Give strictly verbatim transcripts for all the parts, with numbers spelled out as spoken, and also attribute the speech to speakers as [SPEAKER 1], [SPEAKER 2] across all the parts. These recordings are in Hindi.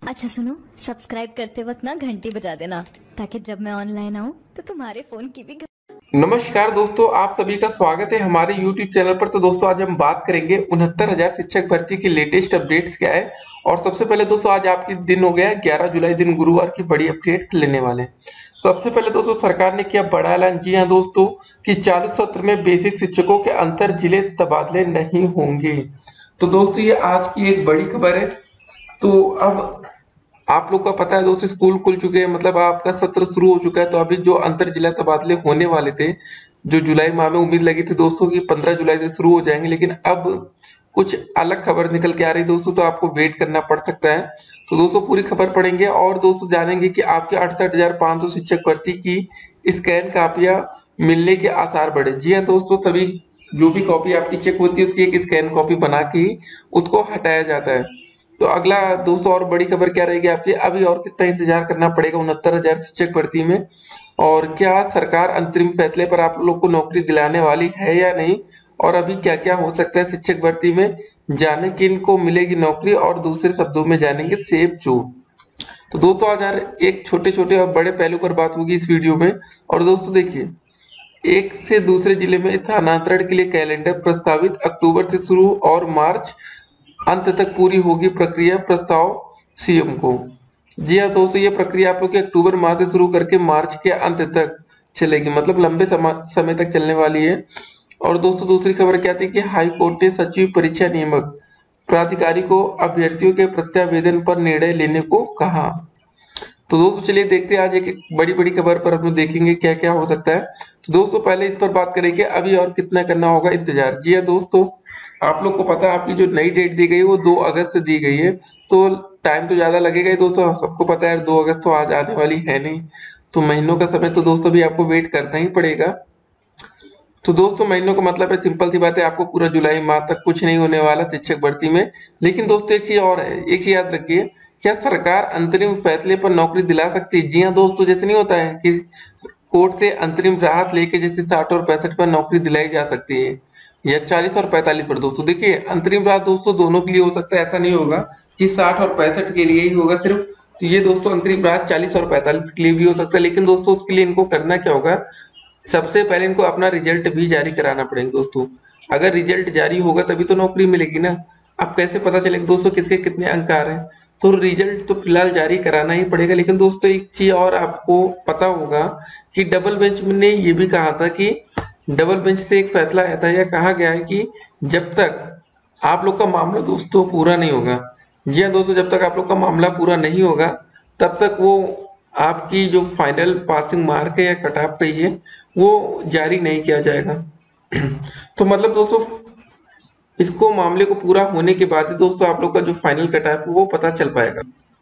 [SPEAKER 1] अच्छा सुनो, सब्सक्राइब करते वक्त ना घंटी बजा देना ताकि जब मैं ऑनलाइन आऊँ तो तुम्हारे फोन की भी घं-
[SPEAKER 2] नमस्कार दोस्तों, आप सभी का स्वागत है हमारे यूट्यूब चैनल पर। तो दोस्तों आज हम बात करेंगे उनहत्तर हजार शिक्षक भर्ती की लेटेस्ट अपडेट्स क्या है। और सबसे पहले दोस्तों आज आपकी दिन हो गया है ग्यारह जुलाई, दिन गुरुवार की बड़ी अपडेट्स लेने वाले हैं। सबसे पहले दोस्तों सरकार ने किया बड़ा ऐलान। जी हाँ दोस्तों, कि चालू सत्र में बेसिक शिक्षकों के अंतर जिले तबादले नहीं होंगे। तो दोस्तों ये आज की एक बड़ी खबर है। तो अब आप लोग का पता है दोस्तों, स्कूल खुल चुके हैं, मतलब आपका सत्र शुरू हो चुका है। तो अभी जो अंतर जिला तबादले होने वाले थे, जो जुलाई माह में उम्मीद लगी थी दोस्तों की पंद्रह जुलाई से शुरू हो जाएंगे, लेकिन अब कुछ अलग खबर निकल के आ रही दोस्तों, तो आपको वेट करना पड़ सकता है। तो दोस्तों पूरी खबर पढ़ेंगे और दोस्तों जानेंगे कि आपके अड़सठ हजार पाँच सौ शिक्षक भर्ती की स्कैन कापियां मिलने के आसार बढ़े। जी हाँ दोस्तों, सभी जो भी कॉपी आपकी चेक होती है उसकी एक स्कैन कॉपी बना के ही उसको हटाया जाता है। तो अगला दोस्तों और बड़ी खबर क्या रहेगी आपकी, अभी और कितना इंतजार करना पड़ेगा उनहत्तर हजार शिक्षक भर्ती में, और क्या सरकार अंतरिम फैसले पर आप लोग को नौकरी दिलाने वाली है या नहीं, और अभी क्या क्या हो सकता है शिक्षक भर्ती में, जाने किन को मिलेगी नौकरी, और दूसरे शब्दों में जानेंगे सेफ जोन। तो दोस्तों आज यार एक छोटे छोटे और बड़े पहलू पर बात होगी इस वीडियो में। और दोस्तों देखिए, एक से दूसरे जिले में स्थानांतरण के लिए कैलेंडर प्रस्तावित, अक्टूबर से शुरू और मार्च अंत तक पूरी होगी प्रक्रिया, प्रस्ताव सीएम को। जी हाँ दोस्तों, ये प्रक्रिया आप लोग के अक्टूबर माह से शुरू करके मार्च के अंत तक चलेगी, मतलब लंबे समय तक चलने वाली है। और दोस्तों दूसरी खबर क्या थी कि हाई कोर्ट ने सचिव परीक्षा नियामक प्राधिकारी को अभ्यर्थियों के प्रत्यावेदन पर निर्णय लेने को कहा। तो दोस्तों चलिए देखते हैं आज एक एक बड़ी बड़ी खबर पर हम लोग देखेंगे क्या क्या हो सकता है। तो दोस्तों पहले इस पर बात करेंगे अभी और कितना करना होगा इंतजार। जी हाँ दोस्तों, आप लोग को पता है आपकी जो नई डेट दी गई है वो दो अगस्त से दी गई है। तो टाइम तो ज्यादा लगेगा ही दोस्तों, सबको पता है दो अगस्त तो आज आने वाली है नहीं। तो महीनों का समय तो दोस्तों भी आपको वेट करना ही पड़ेगा। तो दोस्तों महीनों का मतलब है, सिंपल सी बात है, आपको पूरा जुलाई माह तक कुछ नहीं होने वाला शिक्षक भर्ती में। लेकिन दोस्तों एक चीज और है, एक चीज याद रखिए, क्या सरकार अंतरिम फैसले पर नौकरी दिला सकती है? जी हाँ दोस्तों, जैसे नहीं होता है कि कोर्ट से अंतरिम राहत लेके जैसे साठ और पैंसठ पर नौकरी दिलाई जा सकती है, या चालीस और पैंतालीस पर। दोस्तों देखिए, अंतरिम राहत दोस्तों दोनों के लिए हो सकता है, ऐसा नहीं होगा कि साठ और पैंसठ के लिए ही होगा सिर्फ। तो ये दोस्तों अंतरिम राहत चालीस और पैंतालीस के लिए भी हो सकता है, लेकिन दोस्तों उसके लिए इनको करना क्या होगा, सबसे पहले इनको अपना रिजल्ट भी जारी कराना पड़ेगा दोस्तों। अगर रिजल्ट जारी होगा तभी तो नौकरी मिलेगी ना। अब कैसे पता चलेगा दोस्तों किसके कितने अंक आ रहे हैं? तो रिजल्ट तो फिलहाल जारी कराना ही पड़ेगा। लेकिन दोस्तों एक चीज और आपको पता होगा कि डबल बेंच ने ये भी कहा था कि डबल बेंच से एक फैसला आया था, या कहा गया है कि जब तक आप लोग का मामला दोस्तों पूरा नहीं होगा, जी हाँ दोस्तों, जब तक आप लोग का मामला पूरा नहीं होगा तब तक वो आपकी जो फाइनल पासिंग मार्क है या कट ऑफ गई है वो जारी नहीं किया जाएगा। तो मतलब दोस्तों इसको मामले को पूरा होने के बाद ही दोस्तों आप लोग का जो फाइनल कट ऑफ है वो पता चल पाएगा।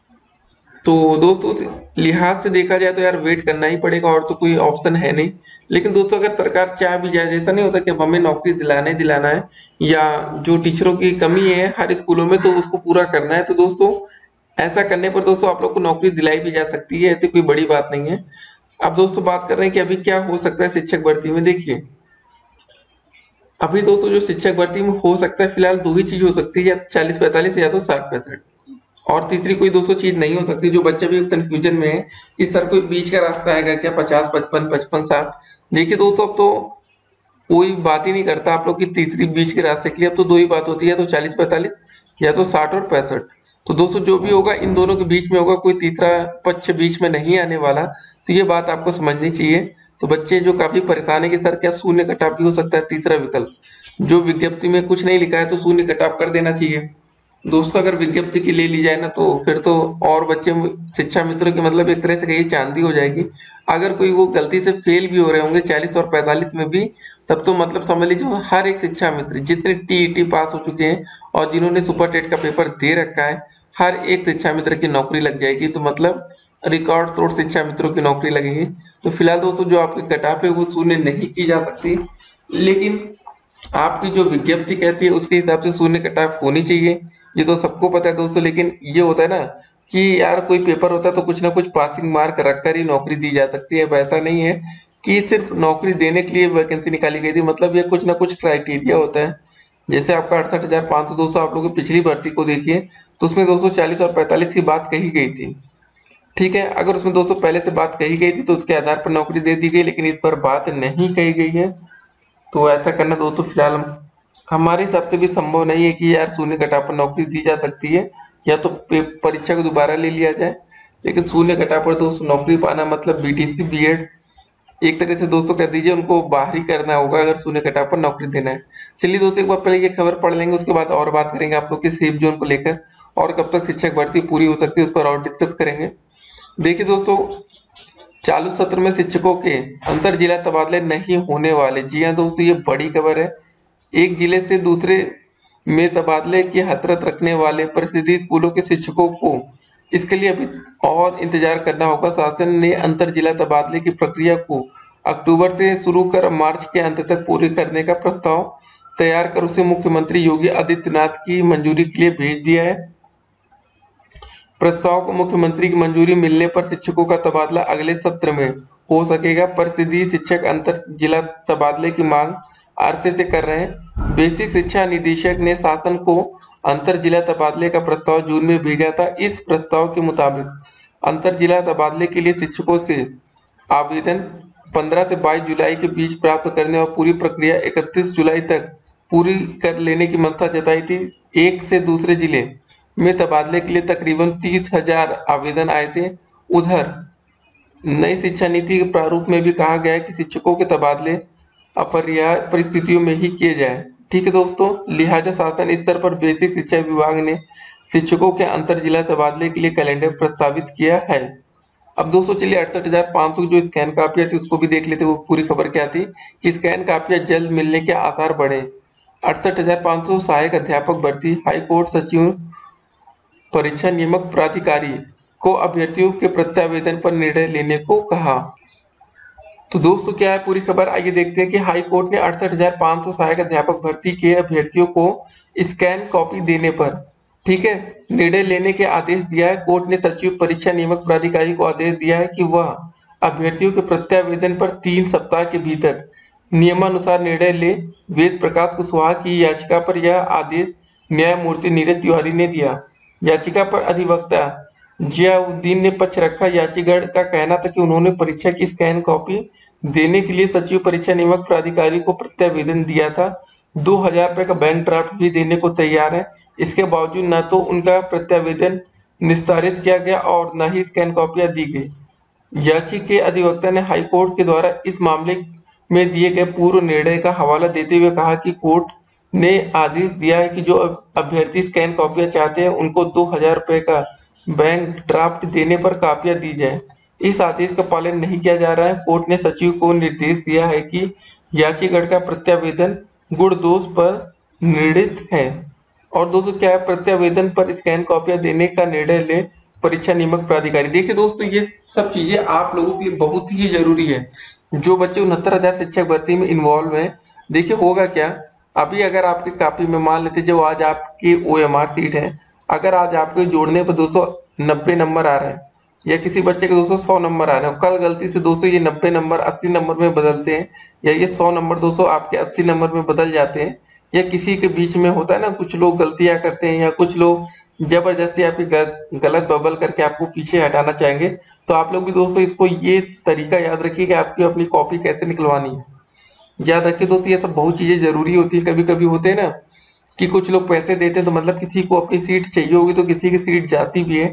[SPEAKER 2] तो दोस्तों उस लिहाज से देखा जाए तो यार वेट करना ही पड़ेगा, और तो कोई ऑप्शन है नहीं। लेकिन दोस्तों अगर सरकार चाह भी जाए, ऐसा नहीं होता कि अब हमें नौकरी दिलाने दिलाना है, या जो टीचरों की कमी है हर स्कूलों में तो उसको पूरा करना है, तो दोस्तों ऐसा करने पर दोस्तों आप लोग को नौकरी दिलाई भी जा सकती है, ऐसी कोई बड़ी बात नहीं है। अब दोस्तों बात कर रहे हैं कि अभी क्या हो सकता है शिक्षक भर्ती में। देखिए अभी दोस्तों जो शिक्षक भर्ती में हो सकता है, फिलहाल दो ही चीज हो सकती है, या तो चालीस पैंतालीस या तो साठ पैंसठ। और तीसरी कोई दोस्तों चीज नहीं हो सकती। जो बच्चे भी कंफ्यूजन में है कि सर कोई बीच का रास्ता आएगा क्या, पचास पचपन पचपन साठ। देखिए दोस्तों अब तो कोई बात ही नहीं करता आप लोग की तीसरी बीच के रास्ते के लिए। अब तो दो ही बात होती है, तो चालीस पैंतालीस या तो साठ और पैंसठ। तो दोस्तों जो भी होगा इन दोनों के बीच में होगा, कोई तीसरा पक्ष बीच में नहीं आने वाला। तो ये बात आपको समझनी चाहिए। तो बच्चे जो काफी परेशान है कि सर क्या शून्य कटाव भी हो सकता है तीसरा विकल्प, जो विज्ञप्ति में कुछ नहीं लिखा है तो शून्य कटाव कर देना चाहिए। दोस्तों अगर विज्ञप्ति की ले ली जाए ना तो फिर तो और बच्चे शिक्षा मित्रों की मतलब एक तरह से कहिए चांदी हो जाएगी। अगर कोई वो गलती से फेल भी हो रहे होंगे चालीस और पैंतालीस में भी, तब तो मतलब समझ लीजिए हर एक शिक्षा मित्र जितने टीईटी पास हो चुके हैं और जिन्होंने सुपर टेट का पेपर दे रखा है, हर एक शिक्षा मित्र की नौकरी लग जाएगी। तो मतलब रिकॉर्ड तोड़ शिक्षा मित्रों की नौकरी लगेगी। तो फिलहाल दोस्तों जो आपकी कट ऑफ है वो शून्य नहीं की जा सकती, लेकिन आपकी जो विज्ञप्ति कहती है उसके हिसाब से शून्य कट ऑफ होनी चाहिए। ये तो सबको पता है दोस्तों। लेकिन ये होता है ना कि यार कोई पेपर होता है तो कुछ ना कुछ पासिंग मार्क रखकर ही नौकरी दी जा सकती है। वैसा नहीं है कि सिर्फ नौकरी देने के लिए वैकेंसी निकाली गई थी, मतलब ये कुछ ना कुछ क्राइटेरिया होता है जैसे आपका अड़सठ हजार पाँच सौ दोस्तों आप लोगों की पिछली भर्ती को देखिए तो उसमें दोस्तों चालीस और पैंतालीस की बात कही गई थी। ठीक है, अगर उसमें दोस्तों पहले से बात कही गई थी तो उसके आधार पर नौकरी दे दी गई, लेकिन इस पर बात नहीं कही गई है। तो ऐसा करना दोस्तों फिलहाल हमारे हिसाब से भी संभव नहीं है कि यार शून्य घटा पर नौकरी दी जा सकती है, या तो परीक्षा को दोबारा ले लिया जाए। लेकिन शून्य घटा पर दोस्तों नौकरी पाना मतलब बीटीसी बीएड एक तरह से दोस्तों कह दीजिए उनको बाहर ही करना होगा अगर शून्य घटा पर नौकरी देना है। चलिए दोस्तों एक बार पहले ये खबर पढ़ लेंगे, उसके बाद और बात करेंगे आप लोग के सेफ जोन को लेकर, और कब तक शिक्षक भर्ती पूरी हो सकती है उस पर और डिस्कस करेंगे। देखिए दोस्तों, चालू सत्र में शिक्षकों के अंतर जिला तबादले नहीं होने वाले। जी हाँ दोस्तों, ये बड़ी खबर है। एक जिले से दूसरे में तबादले की हसरत रखने वाले परिषदीय स्कूलों के शिक्षकों को इसके लिए अभी और इंतजार करना होगा। शासन ने अंतर जिला तबादले की प्रक्रिया को अक्टूबर से शुरू कर मार्च के अंत तक पूरी करने का प्रस्ताव तैयार कर उसे मुख्यमंत्री योगी आदित्यनाथ की मंजूरी के लिए भेज दिया है। प्रस्ताव को मुख्यमंत्री की मंजूरी मिलने पर शिक्षकों का तबादला अगले सत्र में हो सकेगा। परिषदीय शिक्षक अंतर जिला तबादले की मांग अरसे से कर रहे हैं। बेसिक शिक्षा निदेशक ने शासन को अंतर जिला तबादले का प्रस्ताव जून में भेजा था। इस प्रस्ताव के मुताबिक अंतर जिला तबादले के लिए शिक्षकों से आवेदन पंद्रह से बाईस जुलाई के बीच प्राप्त करने और पूरी प्रक्रिया इकतीस जुलाई तक पूरी कर लेने की मंशा जताई थी। एक से दूसरे जिले में तबादले के लिए तकरीबन तीस हजार आवेदन आए थे। उधर नई शिक्षा नीति के प्रारूप में भी कहा गया है कि शिक्षकों के तबादले अपरिहार्य परिस्थितियों में ही किए जाए। ठीक है दोस्तों, लिहाजा शासन स्तर पर बेसिक शिक्षा विभाग ने शिक्षकों के अंतर जिला तबादले के लिए कैलेंडर प्रस्तावित किया है। अब दोस्तों चलिए अड़सठ हजार पाँच सौ जो स्कैन कापियां थी उसको भी देख लेते। वो पूरी खबर क्या थी कि स्कैन कापियां जल्द मिलने के आसार बढ़े। अड़सठ हजार पाँच सौ सहायक अध्यापक भर्ती। हाईकोर्ट सचिव परीक्षा नियामक प्राधिकारी को अभ्यर्थियों के प्रत्यावेदन पर निर्णय लेने को कहा। तो दोस्तों क्या है पूरी खबर, आइए देखते हैं कि हाई कोर्ट ने अड़सठ हजार पाँच सौ सहायक अध्यापक भर्ती के अभ्यर्थियों को स्कैन कॉपी देने पर ठीक है निर्णय लेने के आदेश दिया है। कोर्ट ने सचिव परीक्षा नियामक प्राधिकारी को आदेश दिया है कि वह अभ्यर्थियों के प्रत्यावेदन पर तीन सप्ताह के भीतर नियमानुसार निर्णय ले। वेद प्रकाश कुशवाहा की याचिका पर यह आदेश न्यायमूर्ति नीरज तिवारी ने दिया। याचिका पर अधिवक्ता जियाउद्दीन ने पक्ष रखा। याचिका का कहना था कि उन्होंने परीक्षा की स्कैन कॉपी देने के लिए सचिव परीक्षा नियामक प्राधिकारी को प्रत्यावेदन दिया था। दो हजार रुपए का बैंक ड्राफ्ट भी देने को तैयार है। इसके बावजूद न तो उनका प्रत्यावेदन निस्तारित किया गया और न ही स्कैन कॉपियां दी गई। याचिका के अधिवक्ता ने हाईकोर्ट के द्वारा इस मामले में दिए गए पूर्व निर्णय का हवाला देते हुए कहा कि कोर्ट ने आदेश दिया है कि जो अभ्यर्थी स्कैन कॉपियां चाहते हैं उनको दो हजार रुपए का बैंक ड्राफ्ट देने पर कापियां दी जाए। इस आदेश का पालन नहीं किया जा रहा है। कोर्ट ने सचिव को निर्देश दिया है कि याचिका का प्रत्यावेदन गुण दोष पर निर्णित है। और दोस्तों क्या है, प्रत्यावेदन पर स्कैन कॉपियां देने का निर्णय ले परीक्षा नियामक प्राधिकारी। देखिए दोस्तों ये सब चीजें आप लोगों के लिए बहुत ही जरूरी है। जो बच्चे उनहत्तर हजार शिक्षक भर्ती में इन्वॉल्व है, देखिए होगा क्या, अभी अगर आपकी कॉपी में मान लेते जो आज आपकी ओ एम आर सीट है, अगर आज आपके जोड़ने पर दो सौ नब्बे नंबर आ रहे हैं या किसी बच्चे के दो सौ सौ नंबर आ रहे हैं, कल गलती से दोस्तों ये नब्बे नंबर अस्सी नंबर में बदलते हैं या ये सौ नंबर दोस्तों आपके अस्सी नंबर में बदल जाते हैं, या किसी के बीच में होता है ना कुछ लोग गलतियां करते हैं या कुछ लोग जबरदस्ती आपकी गलत बबल करके आपको पीछे हटाना चाहेंगे, तो आप लोग भी दोस्तों इसको ये तरीका याद रखिए कि आपकी अपनी कॉपी कैसे निकलवानी है। याद रखिए दोस्तों ये सब बहुत चीजें जरूरी होती है। कभी कभी होते हैं ना कि कुछ लोग पैसे देते हैं तो मतलब किसी को अपनी सीट चाहिए होगी तो किसी की सीट जाती भी है,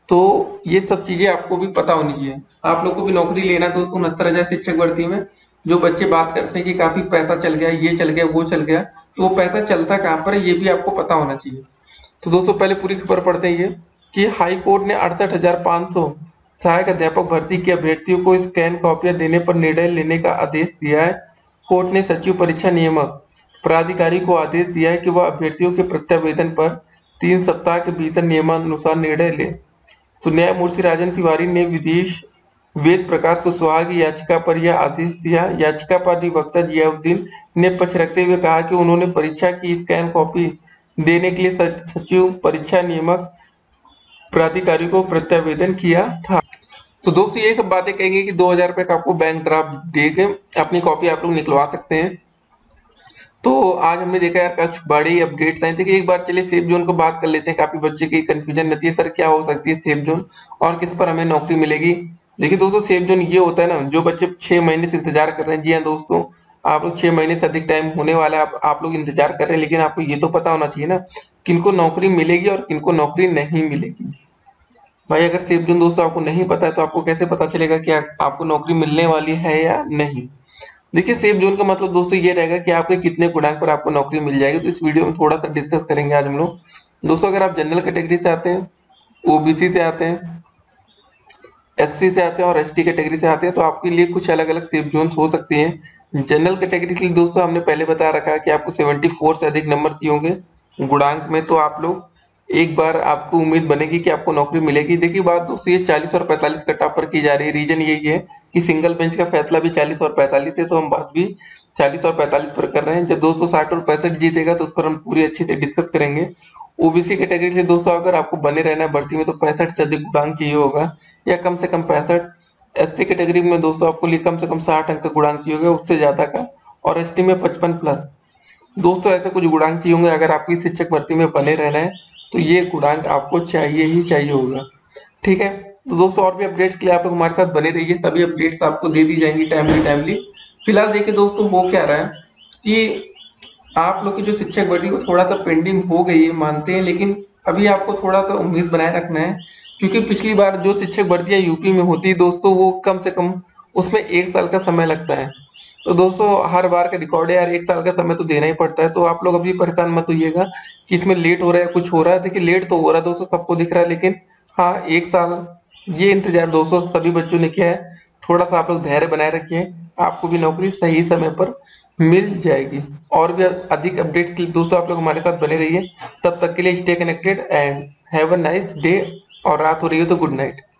[SPEAKER 2] तो ये सब चीजें आपको भी पता होनी चाहिए। आप लोग को भी नौकरी लेना दोस्तों उनहत्तर हजार शिक्षक भर्ती में। जो बच्चे बात करते हैं कि काफी पैसा चल गया, ये चल गया, वो चल गया, तो वो पैसा चलता कहाँ पर है ये भी आपको पता होना चाहिए। तो दोस्तों पहले पूरी खबर पढ़ते हैं ये कि हाई कोर्ट ने अड़सठ हजार पाँच सौ सहायक अध्यापक भर्ती के अभ्यर्थियों को स्कैन कॉपियां देने पर निर्णय लेने का आदेश दिया है। कोर्ट ने सचिव परीक्षा नियामक प्राधिकारी को आदेश दिया है कि वह अभ्यर्थियों के प्रत्यावेदन पर तीन सप्ताह के भीतर नियमानुसार निर्णय ले। तो न्यायमूर्ति राजन तिवारी ने विदेश वेद प्रकाश कुशवाहा की याचिका पर यह आदेश दिया। याचिका पर अधिवक्ता जियाउद्दीन ने पक्ष रखते हुए कहा कि उन्होंने परीक्षा की स्कैन कॉपी देने के लिए सचिव परीक्षा नियामक प्राधिकारी को प्रत्यावेदन किया था। तो दोस्तों ये सब बातें कहेंगे कि दो हजार रुपए का आपको बैंक ड्राफ्ट देके अपनी कॉपी आप लोग निकलवा सकते हैं। तो आज हमने देखा यार कुछ बड़ी अपडेट्स आई थी कि एक बार चलिए सेफ जोन को बात कर लेते हैं। काफी बच्चे की कंफ्यूजन रहती है, सर क्या हो सकती है सेफ जोन और किस पर हमें नौकरी मिलेगी। देखिए दोस्तों, सेफ जोन ये होता है ना, जो बच्चे छह महीने से इंतजार कर रहे हैं। जी हाँ दोस्तों, आप लोग छह महीने से अधिक टाइम होने वाला है, आप, आप लोग इंतजार कर रहे हैं, लेकिन आपको ये तो पता होना चाहिए ना किनको नौकरी मिलेगी और किनको नौकरी नहीं मिलेगी। भाई अगर सेफ जोन दोस्तों आपको नहीं पता है तो आपको कैसे पता चलेगा कि आ- आपको नौकरी मिलने वाली है या नहीं। देखिए सेफ जोन का मतलब दोस्तों ये रहेगा कि आपके कितने गुणांक पर आपको नौकरी मिल जाएगी। तो इस वीडियो में थोड़ा सा डिस्कस करेंगे आज हम लोग। दोस्तों अगर आप जनरल कैटेगरी से आते हैं, ओबीसी से आते हैं, एससी से आते हैं और एसटी कैटेगरी से आते हैं तो आपके लिए कुछ अलग अलग सेफ जोन हो सकती हैं। जनरल कैटेगरी के लिए दोस्तों हमने पहले बता रखा है कि आपको चौहत्तर से अधिक नंबर चाहिए होंगे गुणांक में, तो आप लोग एक बार आपको उम्मीद बनेगी कि आपको नौकरी मिलेगी। देखिए बात दोस्तों ये चालीस और पैंतालीस कट ऑफ पर की जा रही है। रीजन यही है कि सिंगल बेंच का फैसला भी चालीस और पैंतालीस है, तो हम बात भी चालीस और पैंतालीस पर कर रहे हैं। जब दोस्तों साठ और पैंसठ जीतेगा तो उस पर हम पूरी अच्छे से डिस्कस करेंगे। ओबीसी कैटेगरी से दोस्तों अगर आपको बने रहना है भर्ती में तो पैंसठ से अधिक गुणांक चाहिए होगा या कम से कम पैंसठ। एससी कैटेगरी में दोस्तों आपको लिए कम से कम साठ अंक का गुणांक चाहिए होगा, उससे ज्यादा का। और एसटी में पचपन प्लस। दोस्तों ऐसे कुछ गुणांक चाहिए होंगे अगर आपकी शिक्षक भर्ती में बने रहना है तो ये गुणांक आपको चाहिए ही चाहिए होगा। ठीक है, तो दोस्तों और भी अपडेट्स के लिए आप लोग हमारे साथ बने रहिए, सभी अपडेट्स आपको दे दी जाएंगी टाइमली टाइमली। फिलहाल देखिए दोस्तों हो क्या रहा है कि आप लोग की जो शिक्षक भर्ती को थोड़ा सा पेंडिंग हो गई है मानते हैं, लेकिन अभी आपको थोड़ा सा उम्मीद बनाए रखना है क्योंकि पिछली बार जो शिक्षक भर्तियां यूपी में होती है दोस्तों वो कम से कम उसमें एक साल का समय लगता है। तो दोस्तों हर बार का रिकॉर्ड है यार, एक साल का समय तो देना ही पड़ता है। तो आप लोग अभी परेशान मत होइएगा कि इसमें लेट हो रहा है कुछ हो रहा है। देखिए लेट तो हो रहा है दोस्तों, सबको दिख रहा है, लेकिन हाँ एक साल ये इंतजार दोस्तों सभी बच्चों ने किया है। थोड़ा सा आप लोग धैर्य बनाए रखिए, आपको भी नौकरी सही समय पर मिल जाएगी। और भी अधिक अपडेट्स के लिए दोस्तों आप लोग हमारे साथ बने रहिए। तब तक के लिए stay connected and have a nice day. और रात हो रही है तो गुड नाइट।